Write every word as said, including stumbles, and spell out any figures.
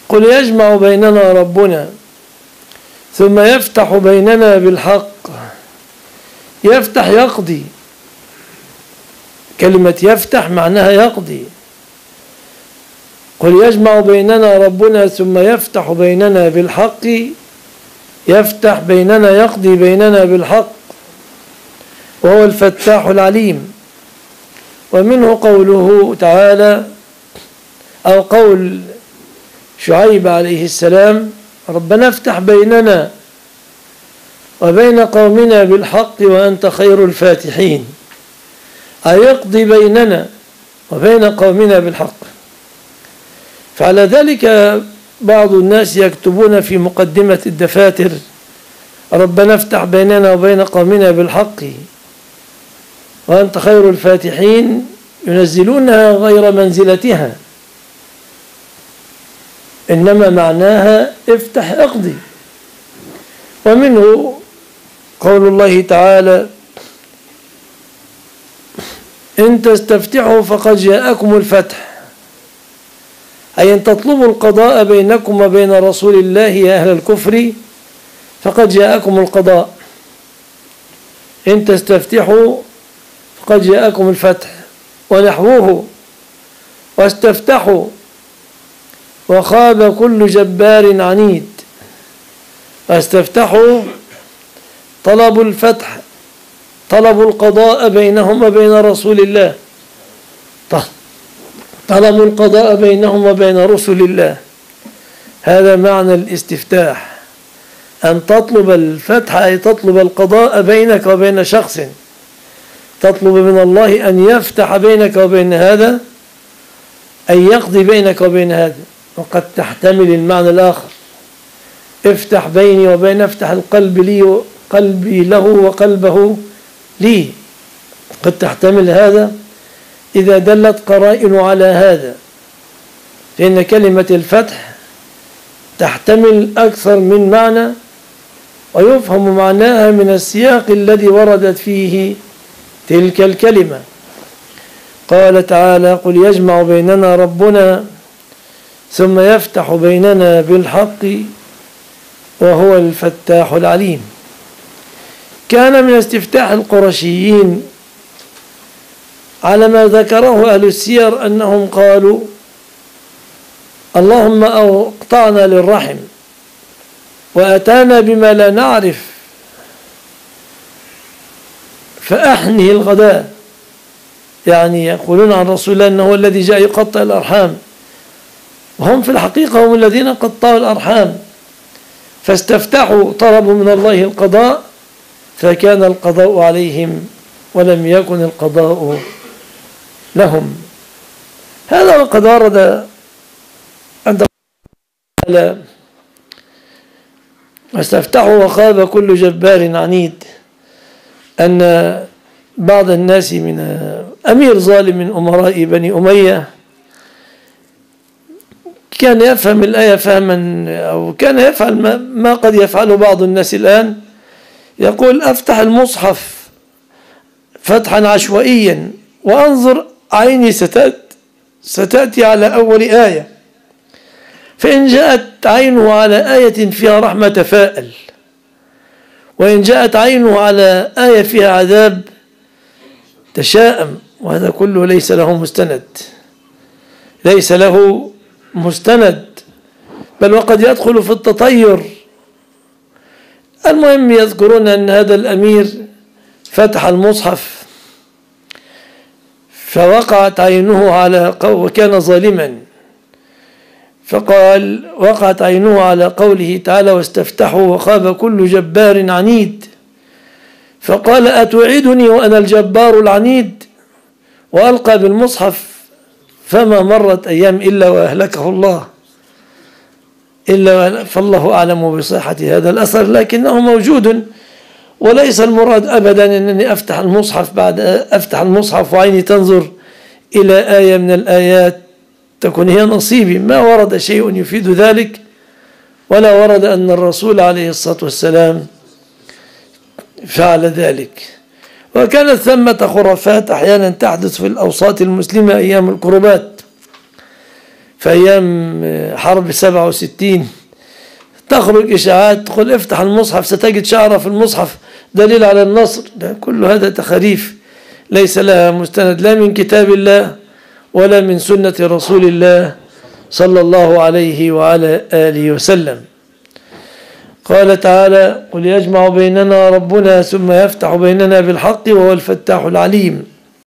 قل يجمع بيننا ربنا ثم يفتح بيننا بالحق. يفتح يقضي، كلمة يفتح معناها يقضي. قل يجمع بيننا ربنا ثم يفتح بيننا بالحق. يفتح بيننا، يقضي بيننا بالحق، وهو الفتاح العليم. ومنه قوله تعالى أو قول شعيب عليه السلام: ربنا افتح بيننا وبين قومنا بالحق وأنت خير الفاتحين. أي يقضي بيننا وبين قومنا بالحق. فعلى ذلك بعض الناس يكتبون في مقدمة الدفاتر: ربنا افتح بيننا وبين قومنا بالحق وأنت خير الفاتحين، ينزلونها غير منزلتها، إنما معناها افتح اقضي. ومنه قول الله تعالى: إن تستفتحوا فقد جاءكم الفتح، أي أن تطلبوا القضاء بينكم وبين رسول الله يا أهل الكفر فقد جاءكم القضاء. إن تستفتحوا فقد جاءكم الفتح. ونحوه: واستفتحوا وخاب كل جبار عنيد. واستفتحوا طلبوا الفتح، طلبوا القضاء بينهم وبين رسول الله، طلبوا القضاء بينهم وبين رسل الله. هذا معنى الاستفتاح، أن تطلب الفتح أي تطلب القضاء بينك وبين شخص، تطلب من الله أن يفتح بينك وبين هذا، أن يقضي بينك وبين هذا. وقد تحتمل المعنى الآخر: افتح بيني وبين، افتح القلب لي، قلبي له وقلبه لي. قد تحتمل هذا إذا دلت قرائن على هذا، فإن كلمة الفتح تحتمل أكثر من معنى، ويفهم معناها من السياق الذي وردت فيه تلك الكلمة. قال تعالى: قل يجمع بيننا ربنا ثم يفتح بيننا بالحق وهو الفتاح العليم. كان من استفتاح القرشيين على ما ذكره أهل السير أنهم قالوا: اللهم أقطعنا للرحم وأتانا بما لا نعرف فأحنه الغداء. يعني يقولون عن رسول الله أنه هو الذي جاء يقطع الأرحام، وهم في الحقيقة هم الذين قطعوا الأرحام. فاستفتحوا، طلبوا من الله القضاء، فكان القضاء عليهم ولم يكن القضاء لهم. هذا وقد ورد عند قال: واستفتحوا وخاب كل جبار عنيد، أن بعض الناس من أمير ظالم من أمراء بني أمية كان يفهم الآية فهما، أو كان يفعل ما قد يفعله بعض الناس الآن، يقول: أفتح المصحف فتحا عشوائيا وأنظر عيني ستأتي على أول آية، فإن جاءت عينه على آية فيها رحمة تفاءل، وإن جاءت عينه على آية فيها عذاب تشاءم. وهذا كله ليس له مستند، ليس له مستند، بل وقد يدخل في التطير. المهم يذكرون أن هذا الأمير فتح المصحف فوقعت عينه على قول، وكان ظالما، فقال: وقعت عينه على قوله تعالى: واستفتحوا وخاب كل جبار عنيد، فقال: أتوعدني وأنا الجبار العنيد؟ وألقى بالمصحف، فما مرت أيام إلا وأهلكه الله، إلا فالله أعلم بصحة هذا الأثر، لكنه موجود. وليس المراد أبدا أنني أفتح المصحف بعد أفتح المصحف وعيني تنظر إلى آية من الآيات تكون هي نصيبي. ما ورد شيء يفيد ذلك، ولا ورد أن الرسول عليه الصلاة والسلام فعل ذلك. وكانت ثمة خرافات أحيانا تحدث في الأوساط المسلمة أيام الكربات، في أيام حرب سبعة وستين تخرج إشاعات تقول افتح المصحف ستجد شعرة في المصحف دليل على النصر. ده كل هذا تخاريف ليس لها مستند لا من كتاب الله ولا من سنة رسول الله صلى الله عليه وعلى آله وسلم. قال تعالى: قل يجمع بيننا ربنا ثم يفتح بيننا بالحق وهو الفتاح العليم.